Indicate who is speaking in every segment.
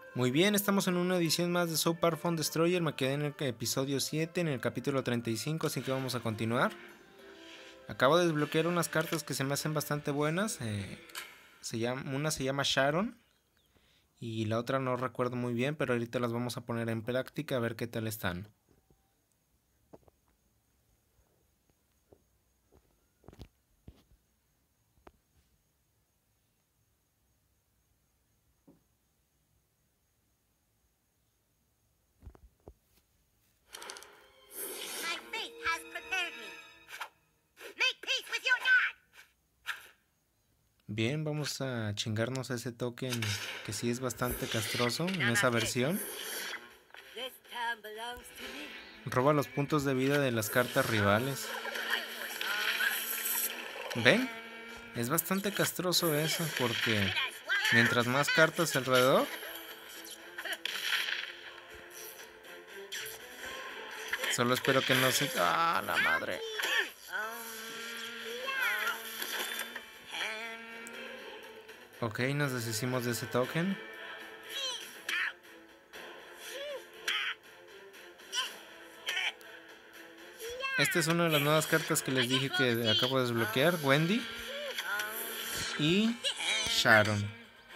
Speaker 1: Muy bien, estamos en una edición más de Super Phone Destroyer. Me quedé en el episodio 7, en el capítulo 35, así que vamos a continuar. Acabo de desbloquear unas cartas que se me hacen bastante buenas. Una se llama Sharon y la otra no recuerdo muy bien, pero ahorita las vamos a poner en práctica a ver qué tal están. Bien, vamos a chingarnos ese token que sí es bastante castroso en esa versión. Roba los puntos de vida de las cartas rivales. ¿Ven? Es bastante castroso eso porque mientras más cartas alrededor, solo espero que no se... ¡Ah, la madre! Ok, nos deshicimos de ese token. Esta es una de las nuevas cartas que les dije que acabo de desbloquear. Wendy y Sharon.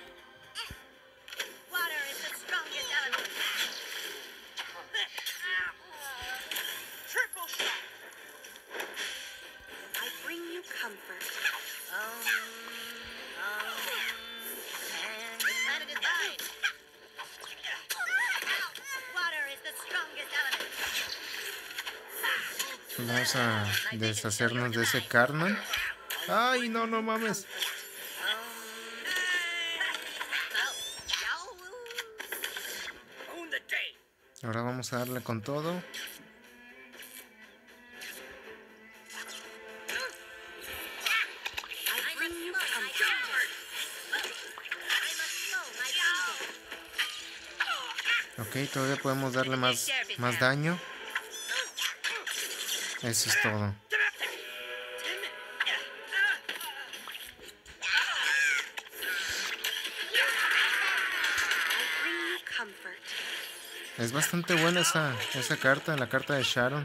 Speaker 1: Vamos a deshacernos de ese Cartman. ¡Ay, no, no mames! Ahora vamos a darle con todo. Ok, todavía podemos darle más daño. Eso es todo. Es bastante buena esa carta, la carta de Sharon.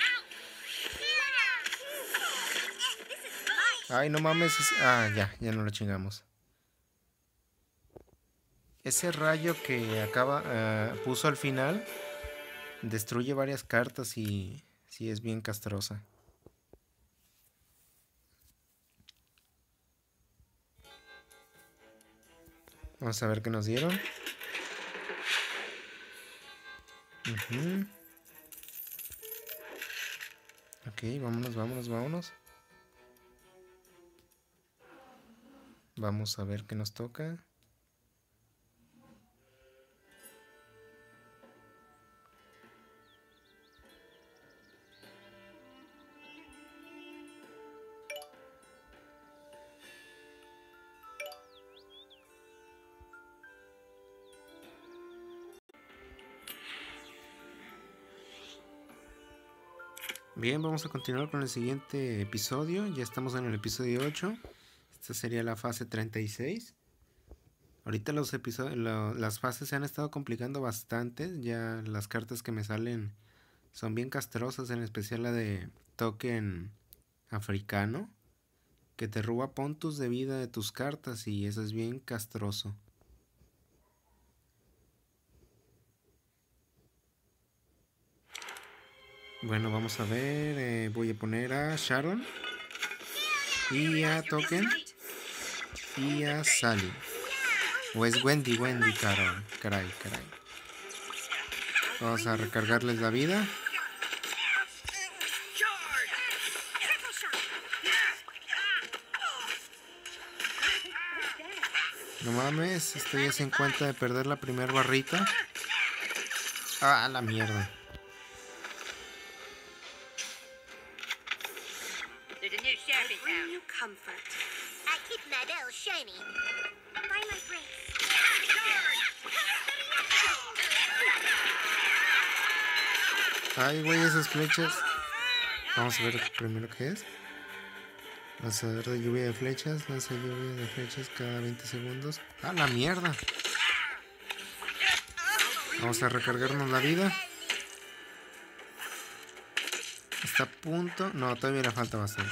Speaker 1: Ay, no mames. Ya no lo chingamos. Ese rayo que puso al final destruye varias cartas y sí es bien castrosa. Vamos a ver qué nos dieron. Ok, vámonos. Vamos a ver qué nos toca. Bien, vamos a continuar con el siguiente episodio. Ya estamos en el episodio 8. Esta sería la fase 36. Ahorita las fases se han estado complicando bastante. Ya las cartas que me salen son bien castrosas, en especial la de token africano, que te roba puntos de vida de tus cartas y eso es bien castroso. Bueno, vamos a ver. Voy a poner a Sharon y a Token y a Sally. O es Wendy, caray. Vamos a recargarles la vida. No mames, estoy a 50 de perder la primera barrita. Ah, la mierda. Ay, güey, esas flechas. Vamos a ver primero qué es. Lanzador de lluvia de flechas. Lanza lluvia de flechas cada 20 segundos. ¡Ah, la mierda! Vamos a recargarnos la vida. Está a punto. No, todavía le falta bastante.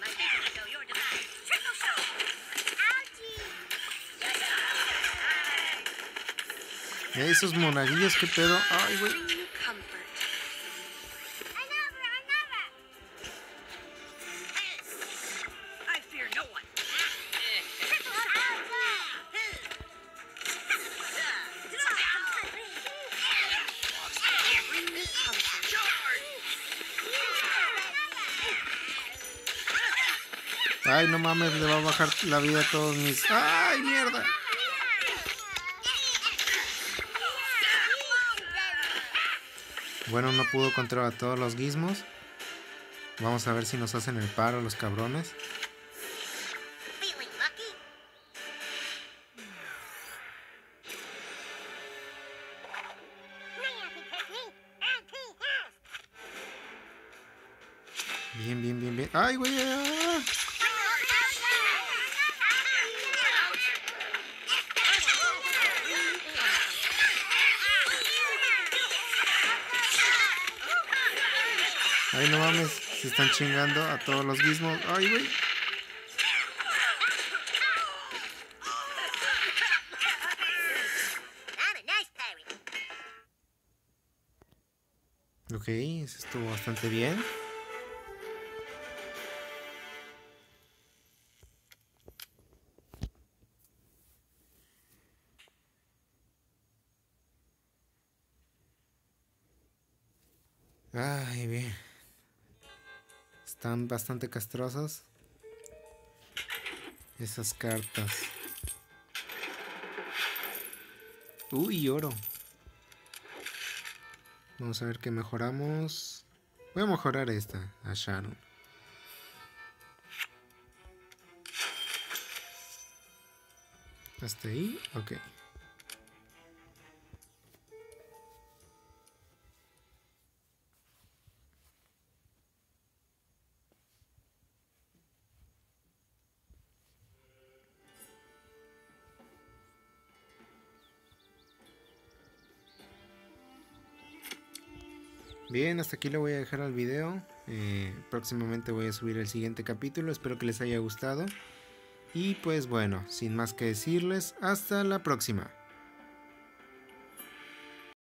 Speaker 1: Esos monaguillos, qué pedo. Ay, güey. Ay, no mames, le va a bajar la vida a todos mis... ¡Ay, mierda! Bueno, no pudo controlar a todos los gizmos. Vamos a ver si nos hacen el paro los cabrones. Bien, bien, bien, bien. ¡Ay, güey! Ay, no mames, se están chingando a todos los gizmos. Ay, güey. Ok, eso estuvo bastante bien. Ay, bien. Están bastante castrosos esas cartas. Uy, oro. Vamos a ver qué mejoramos. Voy a mejorar esta, a Sharon. Hasta ahí, ok. Bien, hasta aquí le voy a dejar el video. Próximamente voy a subir el siguiente capítulo. Espero que les haya gustado. Y pues bueno, sin más que decirles, hasta la próxima.